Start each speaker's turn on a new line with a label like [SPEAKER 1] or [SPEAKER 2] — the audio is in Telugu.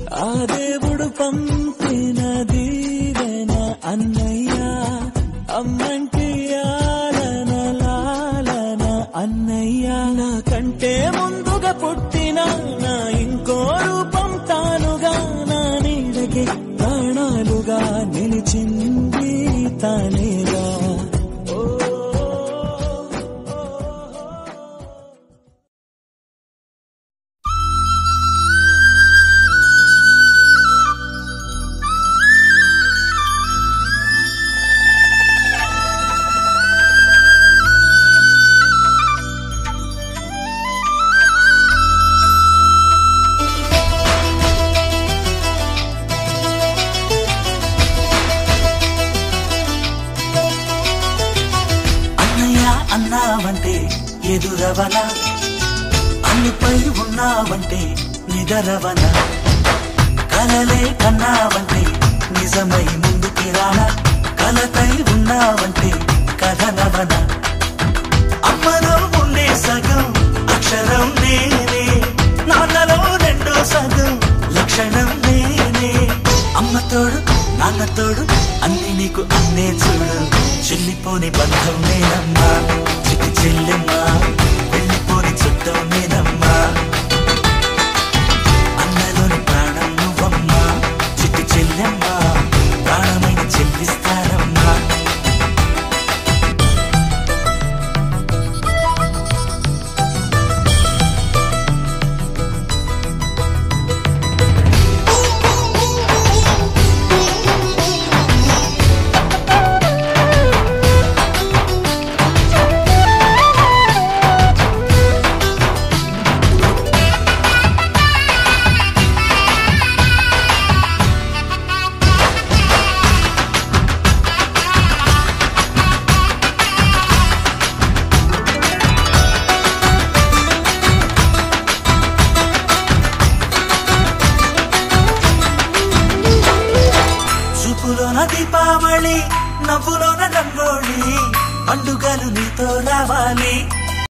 [SPEAKER 1] ఆ దేవుడు పంపిన దీవెన అన్నయ్య అమ్మంటి ఆలన లాలన అన్నయ్య నాకంటే ముందుగా పుట్టిన నా ఇంకో రూపం తానుగా నా నీడకి ప్రాణాలుగా నిలిచింది తానేగా
[SPEAKER 2] అన్నావంటే ఎదురవనా అన్నిపై ఉన్నావంటే నిదరవనా కలలే కన్నావంటే నిజమై ముందుకి రానా కలతై ఉన్నావంటే కథనవనా అమ్మలో ఉండే సగం అక్షరం నేనే నాన్నలో రెండో సగం లక్షణం నేనే అమ్మతోడు నాన్నతోడు అన్ని నీకు అన్నే చూడు చెల్లిపోని బంధం నేనమ్మా చిట్టి చెల్లెమ్మా వెళ్ళిపోని చుట్టం నేనమ్మా అన్నలోని ప్రాణం నువ్వమ్మా చిట్టి చెల్లెమ్మా ప్రాణమైన చెల్లిస్తారమ్మా దీపావళి నవ్వులోన రంగోళి పండుగలు నీతో రావాలి